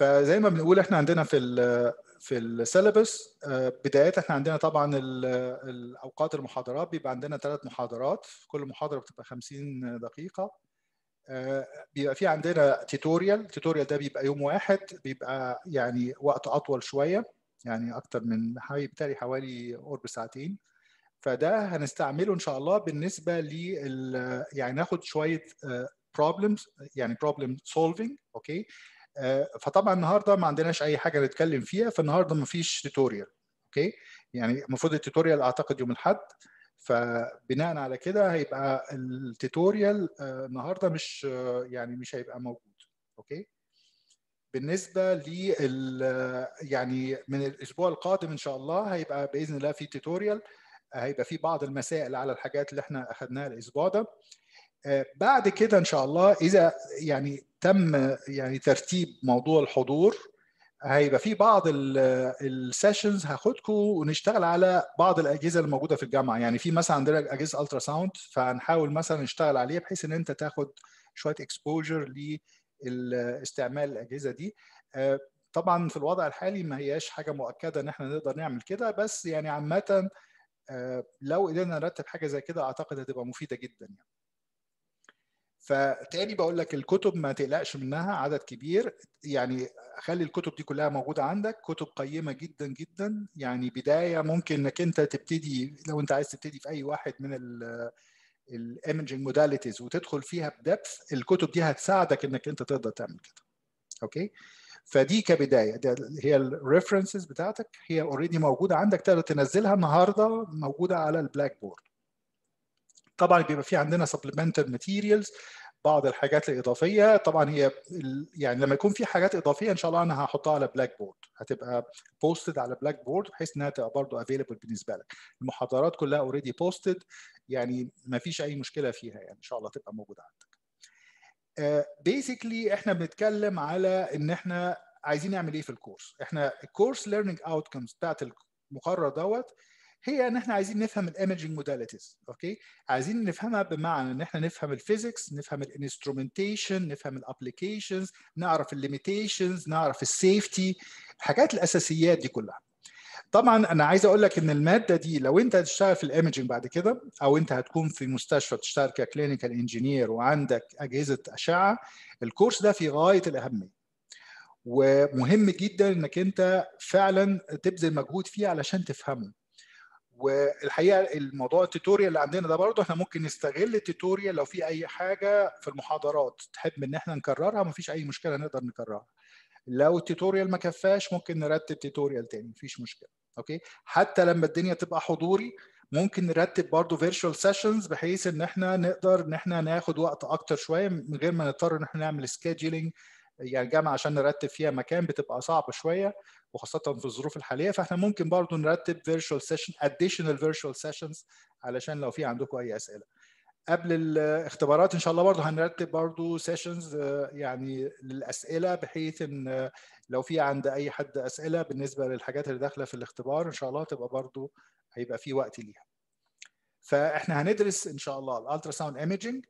فزي ما بنقول احنا عندنا في السيلابس بداية احنا عندنا طبعا الاوقات المحاضرات بيبقى عندنا 3 محاضرات، كل محاضرة بتبقى 50 دقيقة. بيبقى في عندنا توتوريال ده بيبقى يوم واحد، بيبقى يعني وقت اطول شوية، يعني اكتر من بالتالي حوالي قرب ساعتين. فده هنستعمله ان شاء الله بالنسبة يعني ناخد شوية problems، يعني problem solving. اوكي. فطبعا النهارده ما عندناش اي حاجه نتكلم فيها، فالنهارده ما فيش توتوريال. اوكي. يعني المفروض التوتوريال اعتقد يوم الاحد، فبناء على كده هيبقى التوتوريال النهارده مش يعني مش هيبقى موجود. اوكي. بالنسبه يعني من الاسبوع القادم ان شاء الله هيبقى باذن الله في توتوريال، هيبقى في بعض المسائل على الحاجات اللي احنا اخذناها الاسبوع ده. بعد كده ان شاء الله اذا يعني تم يعني ترتيب موضوع الحضور، هيبقى في بعض السيشنز هاخدكم ونشتغل على بعض الاجهزه الموجوده في الجامعه. يعني في مثلا عندنا اجهزه الترا ساوند، فهنحاول مثلا نشتغل عليها بحيث ان انت تاخد شويه اكسبوجر لاستعمال الاجهزه دي. طبعا في الوضع الحالي ما هياش حاجه مؤكده ان احنا نقدر نعمل كده، بس يعني عامه لو قدرنا نرتب حاجه زي كده اعتقد هتبقى مفيده جدا يعني. فتاني بقول لك الكتب ما تقلقش منها، عدد كبير، يعني خلي الكتب دي كلها موجوده عندك، كتب قيمه جدا جدا. يعني بدايه ممكن انك انت تبتدي لو انت عايز تبتدي في اي واحد من الايمجنج موداليتيز وتدخل فيها بدبث، الكتب دي هتساعدك انك انت تقدر تعمل كده. اوكي. فدي كبدايه، ده هي الريفرنسز بتاعتك، هي اوريدي موجوده عندك، تقدر تنزلها النهارده، موجوده على البلاك بورد. طبعا بيبقى في عندنا supplemental materials، بعض الحاجات الإضافية. طبعا هي يعني لما يكون في حاجات إضافية إن شاء الله أنا هحطها على بلاك بورد، هتبقى بوستد على بلاك بورد بحيث إنها تبقى برضه available بالنسبة لك. المحاضرات كلها اوريدي بوستد، يعني ما فيش أي مشكلة فيها، يعني إن شاء الله تبقى موجودة عندك. بيسكلي احنا بنتكلم على ان احنا عايزين نعمل ايه في الكورس. احنا الكورس ليرنينج اوتكمز بتاعت المقرر دوت هي ان احنا عايزين نفهم الايمجنج موداليتيز. اوكي. عايزين نفهمها بمعنى ان احنا نفهم الفيزيكس، نفهم الانسترومنتيشن، نفهم الابلكيشنز، نعرف الليميتيشنز، نعرف السيفتي، الحاجات الاساسيات دي كلها. طبعا انا عايز اقول لك ان الماده دي لو انت هتشتغل في الايمجنج بعد كده، او انت هتكون في مستشفى بتشتغل ككلينيكال انجينير وعندك اجهزه اشعه، الكورس ده في غايه الاهميه، ومهم جدا انك انت فعلا تبذل مجهود فيه علشان تفهمه. والحقيقه الموضوع التوتوريال اللي عندنا ده برضه احنا ممكن نستغل التوتوريال، لو في اي حاجه في المحاضرات تحب ان احنا نكررها مفيش اي مشكله، نقدر نكررها. لو التوتوريال ما كفاش ممكن نرتب توتوريال تاني، مفيش مشكله. اوكي. حتى لما الدنيا تبقى حضوري ممكن نرتب برضه فيرتشوال سيشنز بحيث ان احنا نقدر ان احنا ناخد وقت اكتر شويه من غير ما نضطر ان احنا نعمل سكيدجولينج. يعني الجامعه عشان نرتب فيها مكان بتبقى صعبه شويه، وخاصه في الظروف الحاليه، فاحنا ممكن برضه نرتب فيرتشوال سيشن، اديشنال فيرتشوال سيشنز، علشان لو في عندكم اي اسئله. قبل الاختبارات ان شاء الله برضه هنرتب برضه سيشنز يعني للاسئله، بحيث ان لو في عند اي حد اسئله بالنسبه للحاجات اللي داخله في الاختبار ان شاء الله تبقى برضه هيبقى في وقت ليها. فاحنا هندرس ان شاء الله الالترا ساوند ايميجنج،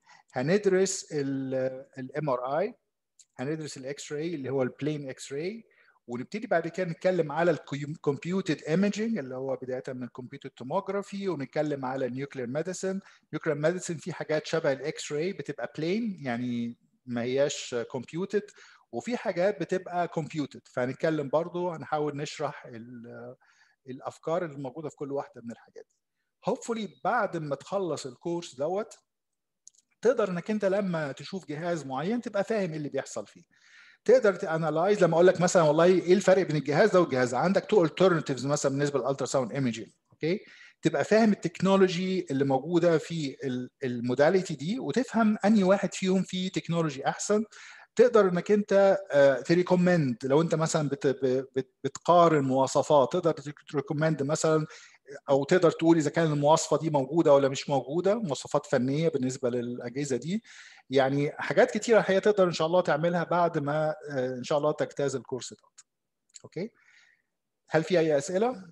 هندرس الام ار اي، هندرس الاكس راي اللي هو البلين اكس راي، ونبتدي بعد كده نتكلم على الكمبيوتد ايميجنج اللي هو بدايه من الكمبيوتد توموجرافي، ونتكلم على النيوكلير ميديسن. نيوكلير ميديسن في حاجات شبه الاكس راي بتبقى بلين يعني ما هياش كمبيوتد، وفي حاجات بتبقى كمبيوتد، فهنتكلم برضو هنحاول نشرح الافكار اللي موجوده في كل واحده من الحاجات دي. hopefully بعد ما تخلص الكورس دوت تقدر انك انت لما تشوف جهاز معين تبقى فاهم ايه اللي بيحصل فيه، تقدر تانلايز. لما اقول لك مثلا والله ايه الفرق بين الجهاز ده والجهاز، عندك تو الترناتيفز مثلا بالنسبه للالترا ساوند ايميجنج. اوكي. تبقى فاهم التكنولوجي اللي موجوده في الموداليتي دي، وتفهم انهي واحد فيهم فيه تكنولوجي احسن. تقدر انك انت تريكومند، لو انت مثلا بتقارن مواصفات تقدر تريكومند مثلا، او تقدر تقول اذا كان المواصفه دي موجوده ولا مش موجوده، مواصفات فنيه بالنسبه للاجهزه دي. يعني حاجات كتيره هي تقدر ان شاء الله تعملها بعد ما ان شاء الله تجتاز الكورس ده. اوكي. هل في اي اسئله؟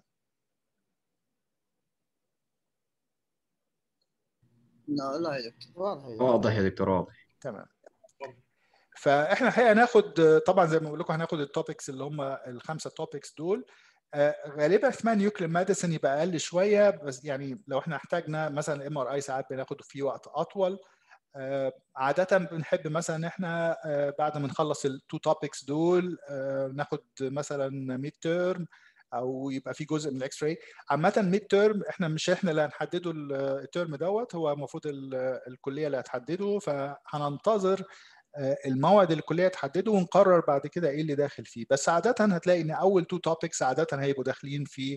لا يا دكتور، واضح يا دكتور، واضح. تمام. فاحنا الحقيقه هناخد طبعا زي ما بقول لكم هناخد التوبكس اللي هم الخمسه توبكس دول. غالبا احتمال نيوكلير ميديسن يبقى اقل شويه، بس يعني لو احنا احتاجنا مثلا MRI ساعات بناخد فيه وقت اطول. عاده بنحب مثلا ان احنا بعد ما نخلص التو توبكس دول ناخد مثلا ميد تيرم، او يبقى في جزء من الاكس راي. عامه ميد تيرم احنا اللي هنحدده الترم دوت، هو المفروض الكليه اللي هتحدده، فهننتظر الموعد اللي الكليه تحدده ونقرر بعد كده ايه اللي داخل فيه. بس عاده هتلاقي ان اول تو توبكس عاده هيبقوا داخلين في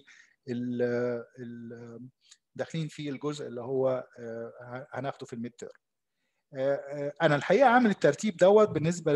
داخلين في الجزء اللي هو هناخده في الميد تيرم. انا الحقيقه عامل الترتيب دوت بالنسبه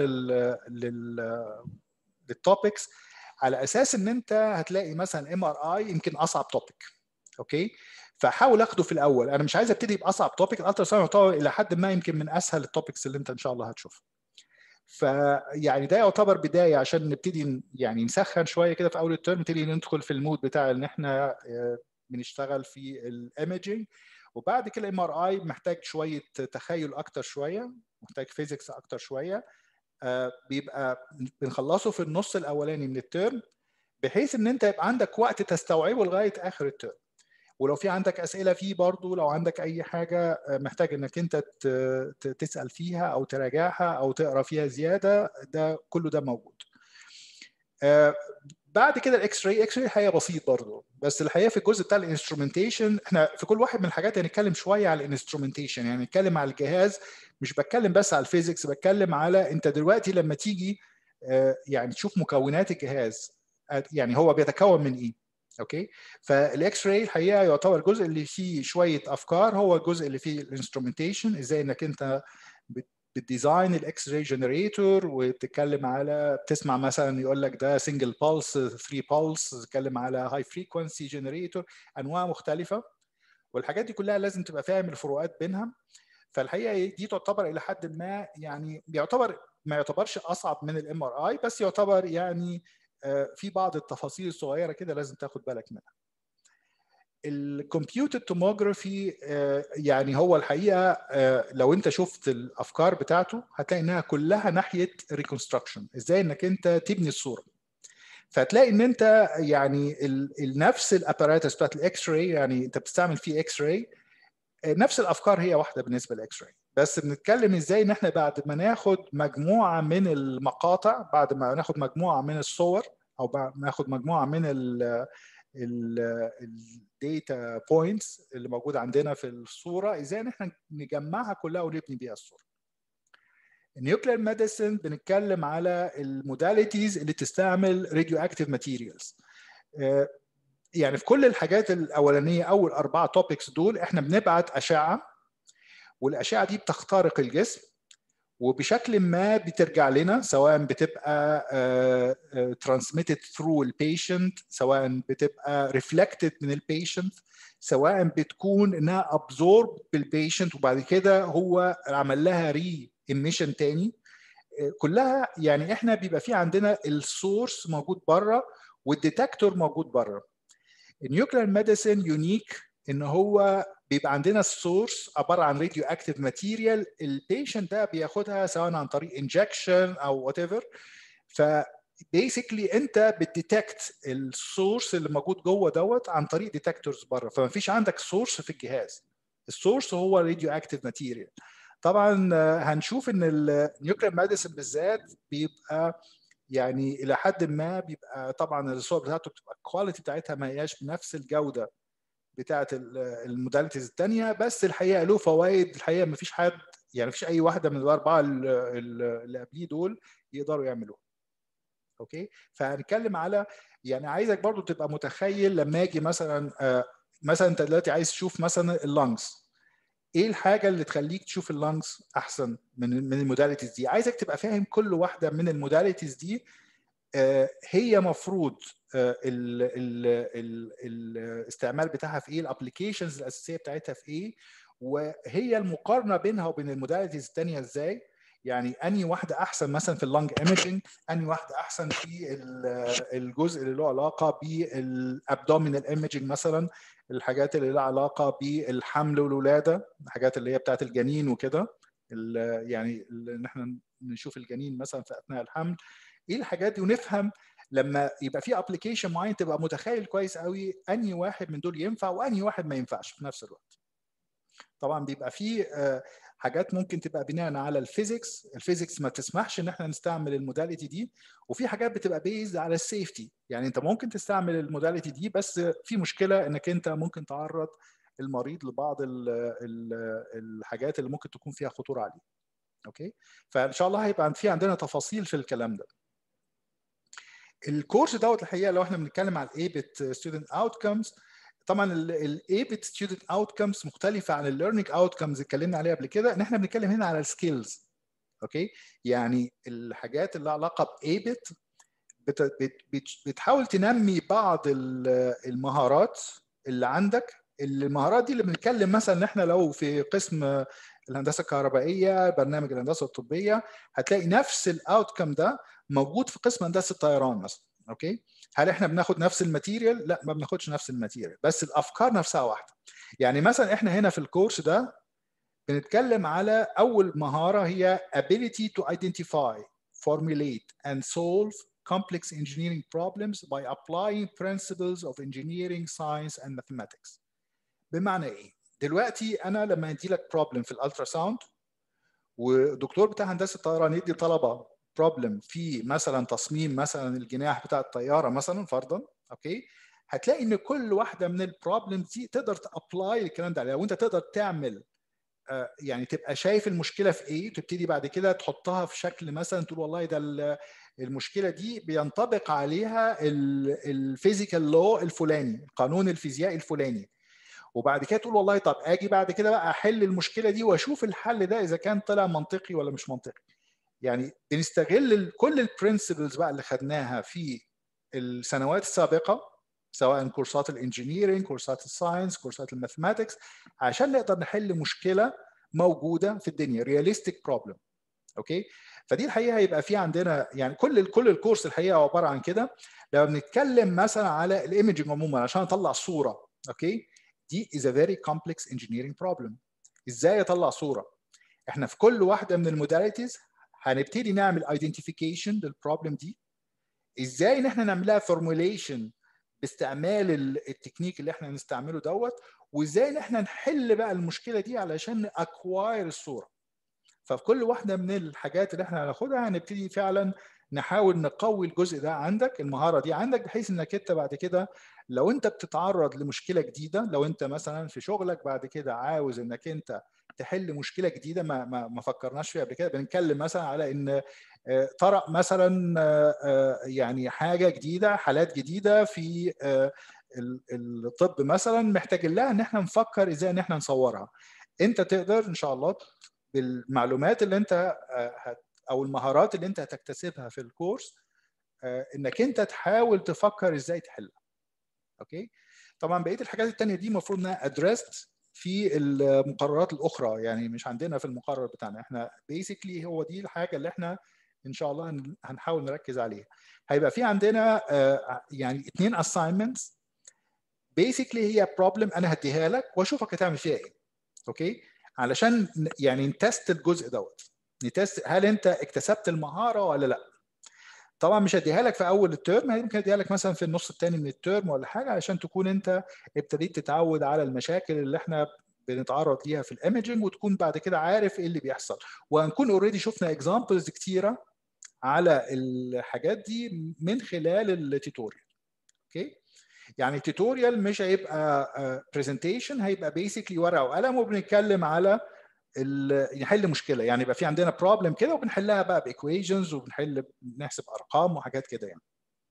للتوبكس على اساس ان انت هتلاقي مثلا MRI يمكن اصعب توبك، اوكي؟ فحاول اخده في الاول. انا مش عايز ابتدي باصعب توبك، الالترا ساوند يعتبر الى حد ما يمكن من اسهل التوبكس اللي انت ان شاء الله هتشوفها. فيعني ده يعتبر بدايه عشان نبتدي يعني نسخن شويه كده في اول الترم، نبتدي ندخل في المود بتاع ان احنا بنشتغل في الايمجنج. وبعد كده MRI محتاج شويه تخيل اكتر شويه، محتاج فيزيكس اكتر شويه. بيبقى بنخلصه في النص الاولاني من الترم، بحيث ان انت يبقى عندك وقت تستوعبه لغايه اخر الترم. ولو في عندك اسئله فيه برضو، لو عندك اي حاجه محتاج انك انت تسال فيها او تراجعها او تقرا فيها زياده، ده كله ده موجود. بعد كده الاكس راي الحقيقه بسيط برضه، بس الحقيقه في الجزء بتاع الانسترومنتيشن احنا في كل واحد من الحاجات هنتكلم شويه على الانسترومنتيشن، يعني نتكلم على الجهاز، مش بتكلم بس على الفيزيكس، بتكلم على انت دلوقتي لما تيجي يعني تشوف مكونات الجهاز، يعني هو بيتكون من ايه. اوكي، فالاكس راي الحقيقه يعتبر الجزء اللي فيه شويه افكار، هو الجزء اللي فيه الانسترومنتيشن، ازاي انك انت بتديزاين الاكس راي جنريتور، وبتتكلم على بتسمع مثلا يقول لك ده سنجل بالس 3 بالس، تتكلم على هاي فريكوانسي جنريتور، انواع مختلفه، والحاجات دي كلها لازم تبقى فاهم الفروقات بينها. فالحقيقه دي تعتبر الى حد ما يعني ما يعتبرش اصعب من الMRI، بس يعتبر يعني في بعض التفاصيل الصغيره كده لازم تاخد بالك منها. الكمبيوتر توموجرافي يعني هو الحقيقه لو انت شفت الافكار بتاعته هتلاقي انها كلها ناحيه ريكونستراكشن، ازاي انك انت تبني الصوره. فتلاقي ان انت يعني نفس الاباراتس بتاعت الاكس راي، يعني انت بتستعمل فيه اكس راي، نفس الافكار هي واحده بالنسبه للاكس راي، بس بنتكلم ازاي ان احنا بعد ما ناخد مجموعه من المقاطع، بعد ما ناخد مجموعه من الصور، او بعد ما ناخد مجموعه من الداتا بوينتس اللي موجوده عندنا في الصوره، ازاي ان احنا نجمعها كلها ونبني بيها الصوره. النيوكلير ميديسن بنتكلم على الموداليتيز اللي تستعمل راديو اكتيف ماتيريالز. يعني في كل الحاجات الاولانيه، اول 4 توبكس دول احنا بنبعت اشعه، والاشعه دي بتخترق الجسم وبشكل ما بترجع لنا، سواء بتبقى transmitted through البيشنت، سواء بتبقى reflected من البيشنت، سواء بتكون انها absorbed بالبيشنت وبعد كده هو عمل لها ري emission تاني. كلها يعني احنا بيبقى في عندنا السورس موجود بره والديتكتور موجود بره. النيوكلير ميديسن يونيك ان هو بيبقى عندنا السورس عباره عن راديو اكتيف ماتيريال، البيشنت ده بياخدها سواء عن طريق انجكشن او وات ايفر. ف بيسكلي انت بتديتكت السورس اللي موجود جوه دوت عن طريق ديتكتورز بره، فما فيش عندك سورس في الجهاز، السورس هو راديو اكتيف ماتيريال. طبعا هنشوف ان النيوكلير ميديسن بالذات بيبقى يعني الى حد ما بيبقى طبعا الصور بتاعته بتبقى الكواليتي بتاعتها ما هياش بنفس الجوده بتاعه الموداليتيز الثانيه، بس الحقيقه له فوائد. الحقيقه ما فيش حد يعني ما فيش اي واحده من الاربعه اللي قبليه دول يقدروا يعملوها. اوكي، فهنتكلم على يعني عايزك برضو تبقى متخيل لما اجي مثلا مثلا انت دلوقتي عايز تشوف مثلا اللانجز، ايه الحاجه اللي تخليك تشوف اللانجز احسن من الموداليتيز دي. عايزك تبقى فاهم كل واحده من الموداليتيز دي هي مفروض الاستعمال بتاعها في ايه، الابلكيشنز الاساسيه بتاعتها في ايه، وهي المقارنه بينها وبين الموداليتيز الثانيه ازاي. يعني اني واحده احسن مثلا في اللانج ايمجنج، اني واحده احسن في الجزء اللي له علاقه بالابدومينال ايمجنج مثلا، الحاجات اللي لها علاقه بالحمل والولاده، الحاجات اللي هي بتاعت الجنين وكده. يعني ان احنا نشوف الجنين مثلا في اثناء الحمل، ايه الحاجات دي، ونفهم لما يبقى في ابلكيشن معين تبقى متخيل كويس قوي انهي واحد من دول ينفع وانهي واحد ما ينفعش في نفس الوقت. طبعا بيبقى في حاجات ممكن تبقى بناء على الفيزيكس ما تسمحش ان احنا نستعمل الموداليتي دي، وفي حاجات بتبقى بيزد على السيفتي، يعني انت ممكن تستعمل الموداليتي دي بس في مشكله انك انت ممكن تعرض المريض لبعض الحاجات اللي ممكن تكون فيها خطوره عليه. اوكي، فان شاء الله هيبقى في عندنا تفاصيل في الكلام ده. الكورس دوت الحقيقه لو احنا بنتكلم على الايبت ستودنت اوتكمز، طبعا الايبت ستودنت اوتكمز مختلفه عن الليرنينج اوتكمز اتكلمنا عليها قبل كده، ان احنا بنتكلم هنا على السكيلز. اوكي، يعني الحاجات اللي لها علاقه بايبت بتحاول تنمي بعض المهارات اللي عندك. المهارات دي اللي بنتكلم مثلا ان احنا لو في قسم الهندسه الكهربائيه، برنامج الهندسه الطبيه، هتلاقي نفس الاوتكم ده موجود في قسم هندسه الطيران مثلا. اوكي، هل احنا بناخد نفس الماتيريال؟ لا، ما بناخدش نفس الماتيريال، بس الافكار نفسها واحده. يعني مثلا احنا هنا في الكورس ده بنتكلم على اول مهاره هي ability to identify, formulate and solve complex engineering problems by applying principles of engineering, science and mathematics. بمعنى ايه؟ دلوقتي انا لما ادي لك بروبلم في الالترا ساوند، ودكتور بتاع هندسه الطيران يدي طلبه بروبلم في مثلا تصميم مثلا الجناح بتاع الطياره مثلا فرضا، اوكي، هتلاقي ان كل واحده من البروبلم دي تقدر تابلاي الكلام ده عليها، وانت تقدر تعمل يعني تبقى شايف المشكله في ايه، وتبتدي بعد كده تحطها في شكل مثلا تقول والله ده المشكله دي بينطبق عليها الفيزيكال لو الفلاني، القانون الفيزيائي الفلاني، وبعد كده تقول والله طب اجي بعد كده بقى احل المشكله دي واشوف الحل ده اذا كان طلع منطقي ولا مش منطقي. يعني بنستغل كل البرنسبلز بقى اللي خدناها في السنوات السابقه، سواء كورسات الانجينيرنج، كورسات الساينس، كورسات الماثماتكس، عشان نقدر نحل مشكله موجوده في الدنيا، رياليستيك بروبلم. اوكي، فدي الحقيقه هيبقى في عندنا يعني كل الكورس الحقيقه عباره عن كده. لو بنتكلم مثلا على الايمجنج عموما عشان اطلع صوره، اوكي، دي is a very complex engineering problem. ازاي اطلع صوره؟ احنا في كل واحده من الموداليتيز هنبتدي نعمل ايدنتيفيكيشن للبروبلم دي، ازاي ان احنا نعملها فورموليشن باستعمال التكنيك اللي احنا هنستعمله دوت، وازاي ان احنا نحل بقى المشكله دي علشان نأكواير الصوره. ففي كل واحده من الحاجات اللي احنا هناخدها هنبتدي فعلا نحاول نقوي الجزء ده عندك، المهاره دي عندك، بحيث انك انت بعد كده لو انت بتتعرض لمشكله جديده، لو انت مثلا في شغلك بعد كده عاوز انك انت تحل مشكله جديده ما فكرناش فيها قبل كده، بنتكلم مثلا على ان طرأ مثلا يعني حاجه جديده، حالات جديده في الطب مثلا محتاج لها ان احنا نفكر ازاي ان احنا نصورها. انت تقدر ان شاء الله بالمعلومات اللي انت او المهارات اللي انت هتكتسبها في الكورس انك انت تحاول تفكر ازاي تحلها. اوكي، طبعا بقيه الحاجات الثانيه دي المفروض انها ادريست في المقررات الاخرى، يعني مش عندنا في المقرر بتاعنا احنا، بيسكلي هو دي الحاجه اللي احنا ان شاء الله هنحاول نركز عليها. هيبقى في عندنا يعني 2 assignments، بيسكلي هي بروبلم انا هديها لك واشوفك هتعمل فيها ايه. اوكي، علشان يعني نتست الجزء دوت، نتست هل انت اكتسبت المهاره ولا لا. طبعا مش هديها لك في اول الترم، ممكن اديها لك مثلا في النص الثاني من الترم ولا حاجه، علشان تكون انت ابتديت تتعود على المشاكل اللي احنا بنتعرض ليها في الايمجنج، وتكون بعد كده عارف ايه اللي بيحصل، وهنكون اوريدي شفنا اكزامبلز كتيره على الحاجات دي من خلال التيتوريال. اوكي، يعني التيتوريال مش هيبقى برزنتيشن، هيبقى بيسكلي ورقه وقلم وبنتكلم على نحل مشكله، يعني يبقى في عندنا بروبلم كده وبنحلها بقى بايكويشنز بنحسب ارقام وحاجات كده يعني.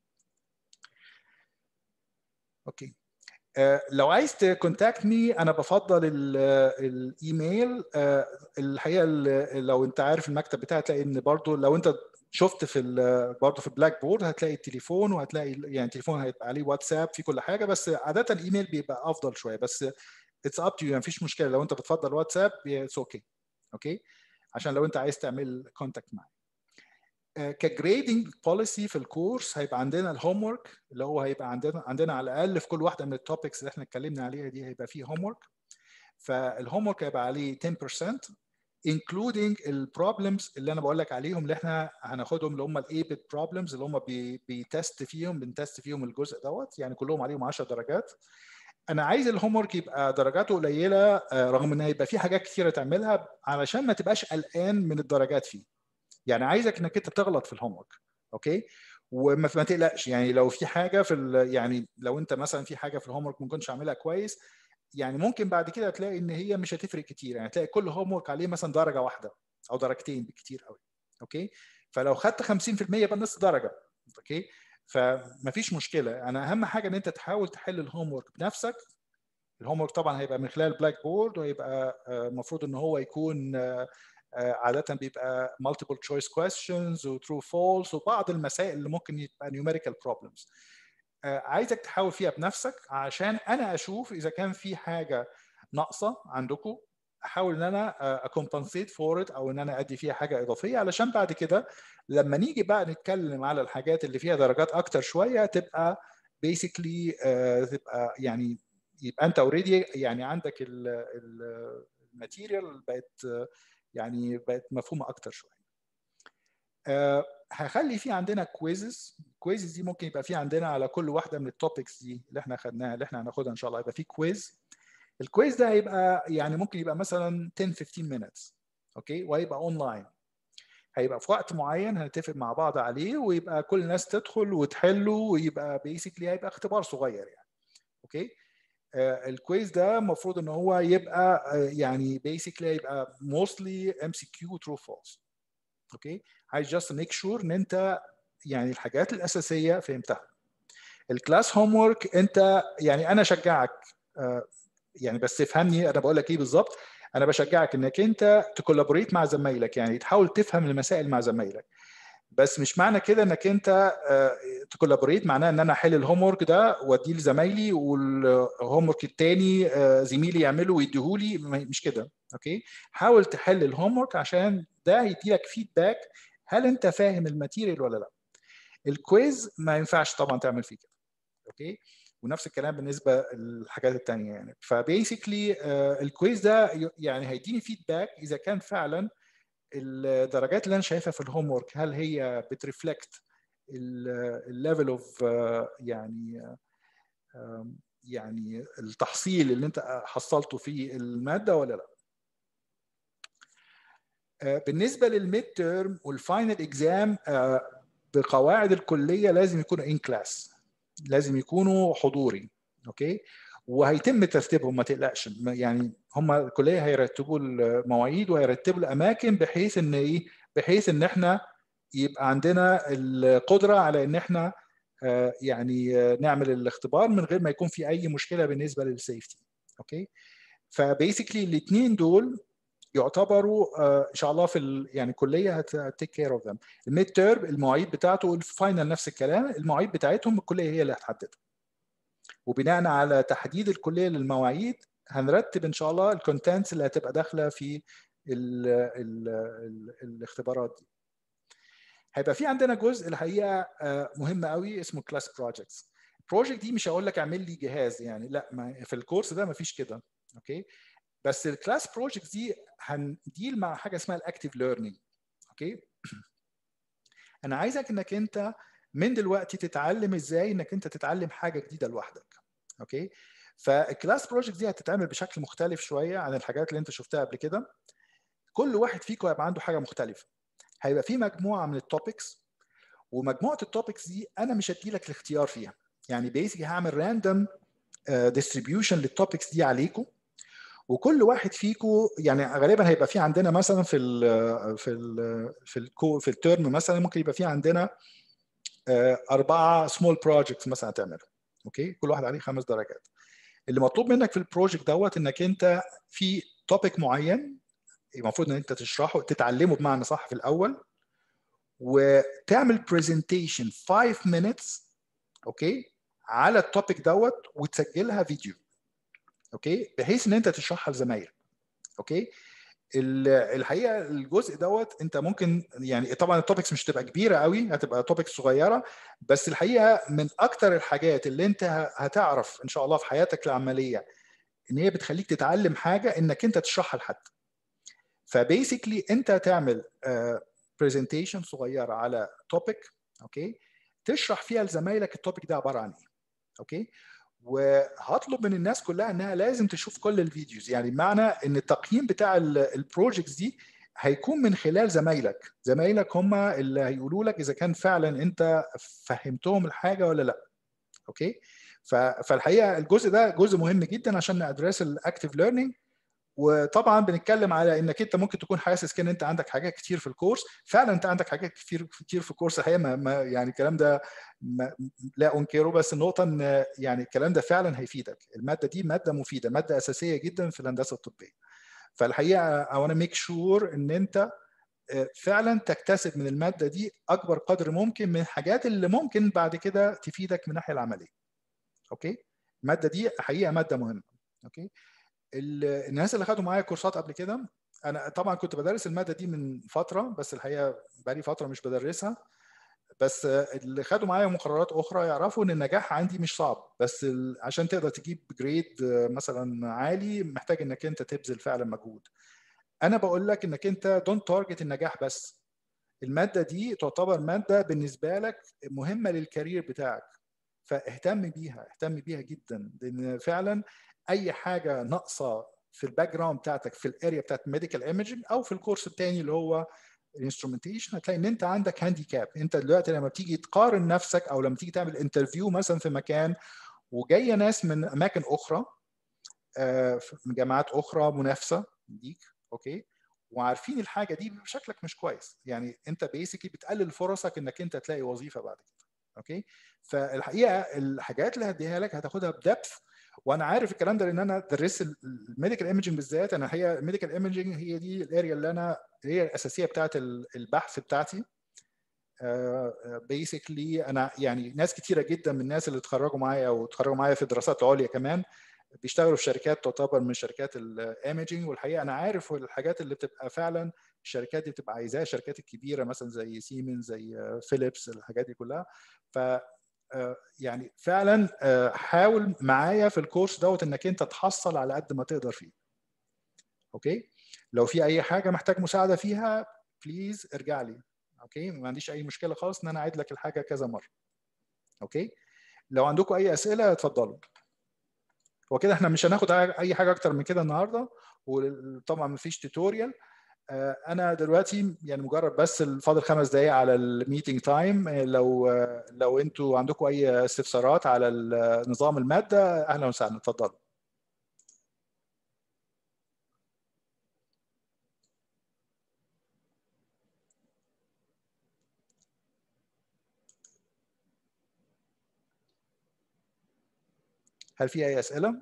اوكي، لو عايز تكونتاكت مي انا بفضل الايميل. الحقيقه لو انت عارف المكتب بتاعي هتلاقي ان برضو لو انت شفت في برضه في بلاك بورد هتلاقي التليفون، وهتلاقي يعني التليفون هيبقى عليه واتساب في كل حاجه، بس عاده الايميل بيبقى افضل شويه، بس اتس اب تو يو، مفيش مشكله لو انت بتفضل واتساب اتس اوكي. اوكي، عشان لو انت عايز تعمل كونتاكت معي. كجريدنج بوليسي في الكورس هيبقى عندنا الهوم ورك، اللي هو هيبقى عندنا على الاقل في كل واحده من التوبكس اللي احنا اتكلمنا عليها دي هيبقى فيه هوم ورك. فالهوم ورك هيبقى عليه 10%، including البروبلمز اللي انا بقول لك عليهم اللي احنا هناخدهم، اللي هم الايبت بروبلمز اللي هم بنتست فيهم الجزء دوت، يعني كلهم عليهم 10 درجات. انا عايز الهوم ورك يبقى درجاته قليله رغم ان هيبقى في حاجات كثيره تعملها علشان ما تبقاش قلقان من الدرجات فيه. يعني عايزك انك انت تغلط في الهوم ورك، اوكي؟ وما تقلقش، يعني لو في حاجه يعني لو انت مثلا في حاجه في الهوم ورك ما كنتش عاملها كويس، يعني ممكن بعد كده تلاقي ان هي مش هتفرق كتير، يعني تلاقي كل هوم ورك عليه مثلا درجه واحده او درجتين بالكتير قوي، اوكي؟ فلو خدت 50% يبقى نص درجه، اوكي؟ فما فيش مشكله. انا اهم حاجه ان انت تحاول تحل الهوم ورك بنفسك. الهوم ورك طبعا هيبقى من خلال بلاك بورد، وهيبقى المفروض ان هو يكون عاده بيبقى multiple choice questions و true false وبعض المسائل اللي ممكن يبقى numerical problems. عايزك تحاول فيها بنفسك عشان انا اشوف اذا كان في حاجه ناقصه عندكم، احاول ان انا اكمبنسيت فور ات، او ان انا ادي فيها حاجه اضافيه، علشان بعد كده لما نيجي بقى نتكلم على الحاجات اللي فيها درجات اكتر شويه تبقى بيسكلي تبقى يعني يبقى انت اوريدي يعني عندك الماتيريال بقت مفهومه اكتر شويه. هخلي في عندنا كويزز دي ممكن يبقى في عندنا على كل واحده من التوبكس دي اللي احنا خدناها اللي احنا هناخدها ان شاء الله، يبقى في كويز. الكويز ده هيبقى يعني ممكن يبقى مثلا 10 15 minutes، اوكي؟ وهيبقى اونلاين، هيبقى في وقت معين هنتفق مع بعض عليه، ويبقى كل الناس تدخل وتحله، ويبقى بيسكلي هيبقى اختبار صغير يعني، اوكي؟ الكويز ده المفروض ان هو يبقى يعني بيسكلي هيبقى موستلي MCQ true false، اوكي؟ عايز جاست ميك شور ان انت يعني الحاجات الاساسيه فهمتها. الكلاس هوم ورك انت يعني انا اشجعك يعني، بس افهمني انا بقول لك ايه بالظبط. انا بشجعك انك انت تكولابوريت مع زمايلك، يعني تحاول تفهم المسائل مع زمايلك، بس مش معنى كده انك انت تكولابوريت معناه ان انا احل الهوم ورك ده واديه لزمايلي والهوم ورك الثاني زميلي يعمله ويديهولي، مش كده، اوكي؟ حاول تحل الهوم ورك عشان ده هيدي لك فيدباك هل انت فاهم الماتيريال ولا لا. الكويز ما ينفعش طبعا تعمل فيه كده، اوكي؟ ونفس الكلام بالنسبه للحاجات الثانيه يعني. فبيسكلي الكويز ده يعني هيديني فيدباك اذا كان فعلا الدرجات اللي انا شايفها في الهوم ورك هل هي بترفلكت الليفل اوف يعني التحصيل اللي انت حصلته في الماده ولا لا. بالنسبه للميد تيرم والفاينل اكزام بقواعد الكليه لازم يكونوا ان كلاس، لازم يكونوا حضوري، اوكي؟ وهيتم ترتيبهم ما تقلقش، يعني هم الكليه هيرتبوا المواعيد وهيرتبوا الاماكن بحيث ان ايه، بحيث ان احنا يبقى عندنا القدره على ان احنا يعني نعمل الاختبار من غير ما يكون في اي مشكله بالنسبه للسيفتي، اوكي؟ فبيسكلي الاثنين دول يعتبروا ان شاء الله في يعني الكليه هتيك كير اوف ذم. الميد تيرم المواعيد بتاعته والفاينل نفس الكلام، المواعيد بتاعتهم الكليه هي اللي هتحددها، وبناء على تحديد الكليه للمواعيد هنرتب ان شاء الله الكونتنتس اللي هتبقى داخله في الاختبارات دي. هيبقى في عندنا جزء الحقيقه مهم قوي اسمه كلاس بروجكتس. البروجكت دي مش هقول لك اعمل لي جهاز يعني، لا، ما في الكورس ده ما فيش كده، اوكي؟ بس الكلاس بروجكتس دي هنديل مع حاجه اسمها الاكتيف ليرنينج، اوكي؟ انا عايزك انك انت من دلوقتي تتعلم ازاي انك انت تتعلم حاجه جديده لوحدك، اوكي؟ فالكلاس بروجكت دي هتتعمل بشكل مختلف شويه عن الحاجات اللي انت شفتها قبل كده. كل واحد فيكم هيبقى عنده حاجه مختلفه، هيبقى في مجموعه من التوبكس، ومجموعه التوبكس دي انا مش هدي لك الاختيار فيها، يعني بيسكلي هعمل راندوم ديستريبيوشن للتوبكس دي عليكم، وكل واحد فيكم يعني غالبا هيبقى في عندنا مثلا في الترم مثلا ممكن يبقى في عندنا 4 سمول بروجكتس مثلا هتعملهم، اوكي؟ كل واحد عليه 5 درجات. اللي مطلوب منك في البروجكت دوت انك انت في توبيك معين المفروض ان انت تشرحه تتعلمه بمعنى صح في الاول، وتعمل برزنتيشن 5 minutes، اوكي؟ على التوبيك دوت وتسجلها فيديو، اوكي؟ بحيث ان انت تشرحها لزمايلك، اوكي؟ الحقيقه الجزء دوت انت ممكن يعني طبعا التوبكس مش هتبقى كبيره قوي، هتبقى توبكس صغيره، بس الحقيقه من اكتر الحاجات اللي انت هتعرف ان شاء الله في حياتك العمليه ان هي بتخليك تتعلم حاجه انك انت تشرحها لحد. فبيسكلي انت تعمل برزنتيشن صغيره على توبيك، اوكي، تشرح فيها لزمايلك التوبيك ده عباره عن ايه، اوكي. وهطلب من الناس كلها انها لازم تشوف كل الفيديوز، يعني بمعنى ان التقييم بتاع البروجكتس دي هيكون من خلال زمايلك هم اللي هيقولوا لك اذا كان فعلا انت فهمتهم الحاجه ولا لا، اوكي. فالحقيقه الجزء ده جزء مهم جدا عشان نادرس الاكتيف ليرنينج. وطبعا بنتكلم على انك انت ممكن تكون حاسس كان انت عندك حاجات كتير في الكورس، فعلا انت عندك حاجات كتير في الكورس الحقيقه، ما يعني الكلام ده لا انكره، بس النقطه ان يعني الكلام ده فعلا هيفيدك. الماده دي ماده مفيده، ماده اساسيه جدا في الهندسه الطبيه. فالحقيقه I want to make sure ان انت فعلا تكتسب من الماده دي اكبر قدر ممكن من الحاجات اللي ممكن بعد كده تفيدك من الناحيه العمليه، اوكي. الماده دي حقيقه ماده مهمه، اوكي. الناس اللي خدوا معايا كورسات قبل كده، انا طبعا كنت بدرس الماده دي من فتره، بس الحقيقه بقالي فتره مش بدرسها، بس اللي خدوا معايا مقررات اخرى يعرفوا ان النجاح عندي مش صعب، بس عشان تقدر تجيب جريد مثلا عالي محتاج انك انت تبذل فعلا مجهود. انا بقول لك انك انت دونت تارجت النجاح بس، الماده دي تعتبر ماده بالنسبه لك مهمه للكارير بتاعك، فاهتم بيها، اهتم بيها جدا، لان فعلا اي حاجه ناقصه في الباك جراوند بتاعتك في الاريا بتاعت ميديكال ايمجنج او في الكورس الثاني اللي هو الانسترومنتيشن، هتلاقي ان انت عندك هانديكاب. انت دلوقتي لما بتيجي تقارن نفسك او لما تيجي تعمل انترفيو مثلا في مكان وجايه ناس من اماكن اخرى، من جامعات اخرى منافسه ليك، اوكي، وعارفين الحاجه دي شكلك مش كويس، يعني انت بيسكلي بتقلل فرصك انك انت تلاقي وظيفه بعد كده، اوكي. فالحقيقه الحاجات اللي هديها لك هتاخدها بدبث، وانا عارف الكلام ده لان انا درست الميديكال ايمجنج بالذات. انا الحقيقه الميديكال ايمجنج هي دي الاريا اللي انا هي الاساسيه بتاعت البحث بتاعتي. بيسكلي انا يعني ناس كتيره جدا من الناس اللي اتخرجوا معايا واتخرجوا معايا في الدراسات العليا كمان بيشتغلوا في شركات تعتبر من شركات الايمجنج، والحقيقه انا عارف الحاجات اللي بتبقى فعلا الشركات دي بتبقى عايزاها، الشركات الكبيره مثلا زي سيمنز زي فيليبس، الحاجات دي كلها. ف يعني فعلا حاول معايا في الكورس دوت انك انت تحصل على قد ما تقدر فيه، اوكي. لو في اي حاجه محتاج مساعده فيها بليز ارجع لي، اوكي. ما عنديش اي مشكله خالص ان انا اعيد لك الحاجه كذا مره، اوكي. لو عندكم اي اسئله اتفضلوا. هو كده احنا مش هناخد اي حاجه اكتر من كده النهارده، وطبعا مفيش توتوريال. انا دلوقتي يعني مجرد بس فاضل 5 دقائق على الميتنج تايم، لو انتوا عندكم اي استفسارات على نظام الماده اهلا وسهلا، اتفضلوا. هل في اي اسئله؟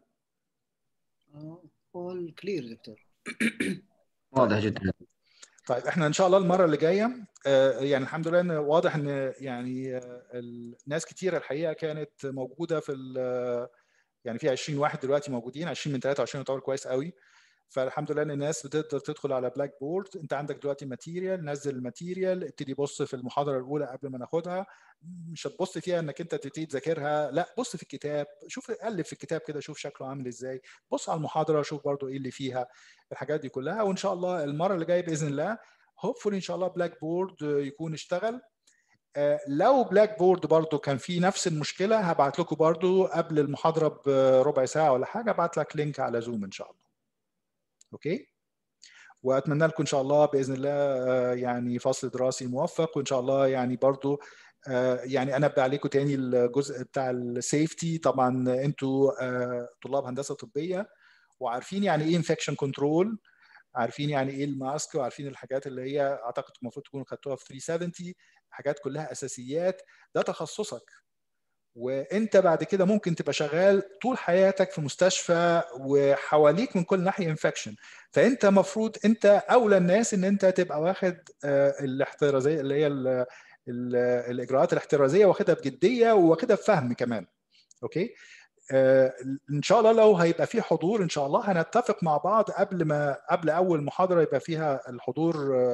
all clear دكتور. واضح جدا. طيب احنا ان شاء الله المره اللي جايه يعني الحمد لله ان واضح ان يعني الناس كتيره الحقيقه كانت موجوده في يعني في 20 واحد دلوقتي موجودين، 20 من 23 يعتبر كويس قوي. فالحمد لله ان الناس بتقدر تدخل على بلاك بورد. انت عندك دلوقتي ماتيريال، نزل الماتيريال، ابتدي بص في المحاضره الاولى قبل ما ناخدها، مش هتبص فيها انك انت تبتدي تذاكرها، لا بص في الكتاب، شوف قلب في الكتاب كده شوف شكله عامل ازاي، بص على المحاضره شوف برضو ايه اللي فيها، الحاجات دي كلها. وان شاء الله المره اللي جايه باذن الله هوبفولي ان شاء الله بلاك بورد يكون اشتغل. لو بلاك بورد برضو كان في نفس المشكله هبعت لكم برضو قبل المحاضره بربع ساعه ولا حاجه، ابعت لك لينك على زوم ان شاء الله، اوكي. واتمنى لكم ان شاء الله باذن الله يعني فصل دراسي موفق، وان شاء الله يعني برضو يعني انبه عليكم تاني الجزء بتاع السيفتي. طبعا انتوا طلاب هندسه طبيه وعارفين يعني ايه انفكشن كنترول، عارفين يعني ايه الماسك، وعارفين الحاجات اللي هي اعتقد المفروض تكونوا خدتوها في 370، حاجات كلها اساسيات، ده تخصصك. وانت بعد كده ممكن تبقى شغال طول حياتك في مستشفى وحواليك من كل ناحيه انفكشن، فانت مفروض انت اولى الناس ان انت تبقى واخد الاحترازيه اللي هي الاجراءات الاحترازيه، واخدها بجديه وواخدها بفهم كمان، اوكي. ان شاء الله لو هيبقى في حضور ان شاء الله هنتفق مع بعض قبل اول محاضره يبقى فيها الحضور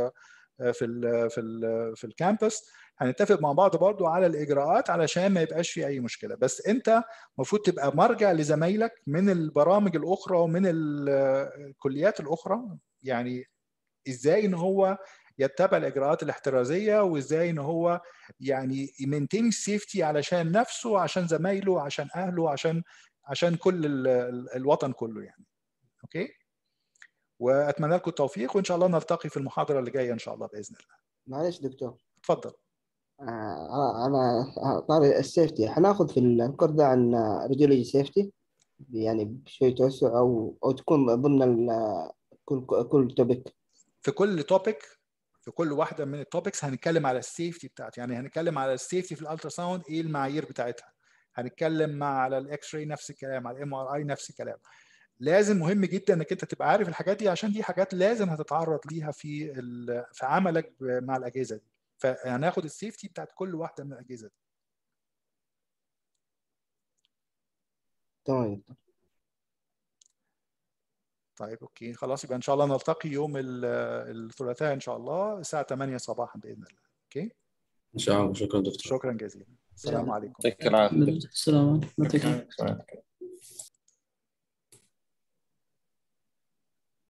في الكامبس، هنتفق مع بعض برضو على الاجراءات علشان ما يبقاش في اي مشكله. بس انت المفروض تبقى مرجع لزمايلك من البرامج الاخرى ومن الكليات الاخرى، يعني ازاي ان هو يتبع الاجراءات الاحترازيه، وازاي ان هو يعني يمينتين سيفتي علشان نفسه، عشان زمايله، عشان اهله، عشان كل الوطن كله يعني. اوكي، واتمنى لكم التوفيق، وان شاء الله نلتقي في المحاضره اللي جايه ان شاء الله باذن الله. معلش دكتور، اتفضل. أنا طاري السيفتي، هناخذ في الكورس ده عن راديولوجي سيفتي يعني بشوي توسع، أو تكون ضمن كل توبيك؟ في كل توبيك، في كل واحده من التوبكس هنتكلم على السيفتي بتاعتها. يعني هنتكلم على السيفتي في الالترا ساوند، ايه المعايير بتاعتها. هنتكلم على الاكس راي نفس الكلام، على الام ار اي نفس الكلام. لازم مهم جدا انك انت تبقى عارف الحاجات دي، عشان دي حاجات لازم هتتعرض ليها في عملك مع الاجهزه دي. فهناخد السيفتي بتاعت كل واحده من الاجهزه دي. تمام. طيب اوكي خلاص، يبقى ان شاء الله نلتقي يوم الثلاثاء ان شاء الله الساعه 8 صباحا باذن الله. اوكي، ان شاء الله. شكرا دكتور. شكرا جزيلا. السلام عليكم. يعطيك العافيه. السلام عليكم.